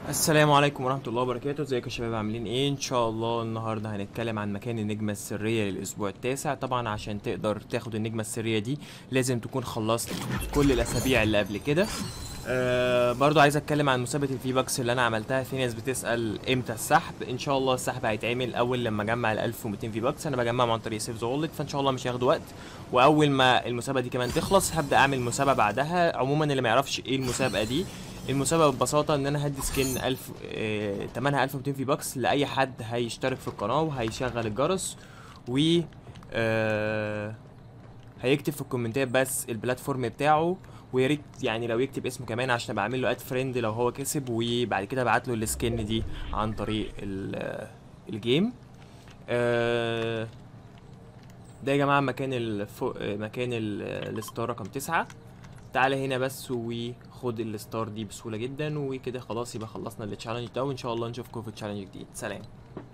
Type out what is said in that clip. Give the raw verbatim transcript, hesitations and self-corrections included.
السلام عليكم ورحمة الله وبركاته. ازيكم يا شباب؟ عاملين ايه؟ ان شاء الله النهاردة هنتكلم عن مكان النجمة السرية للاسبوع التاسع. طبعا عشان تقدر تاخد النجمة السرية دي لازم تكون خلصت كل الاسابيع اللي قبل كده. آه برضو عايز اتكلم عن مسابقة الفي باكس اللي انا عملتها. في ناس بتسأل امتى السحب. ان شاء الله السحب هيتعمل اول لما اجمع ال ألف ومئتين في باكس. انا بجمعهم عن طريق سيف ذا وولت، فان شاء الله مش هياخدوا وقت. واول ما المسابقة دي كمان تخلص هبدأ اعمل مسابقة بعدها. عموما اللي ما يعرفش ايه المسابقة دي، المسابقة ببساطة ان انا هدي سكين ألف، اه تمنها ألف ومئتين في باكس لأي حد هيشترك في القناة وهيشغل الجرس و اه هيكتب في الكومنتات بس البلاتفورم بتاعه، ويا ريت يعني لو يكتب اسمه كمان عشان ابقى اعمل له اد فريند لو هو كسب، وبعد كده ابعت له السكين دي عن طريق ال- آه، الجيم. اه ده يا جماعة مكان الفو... آه، مكان ال- آه، الستار رقم تسعة. تعالى هنا بس وخد الستار دي بسهولة جدا، وكده خلاص يبقى خلصنا التشالنج ده، وان شاء الله نشوفكم في تشالنج جديد. سلام.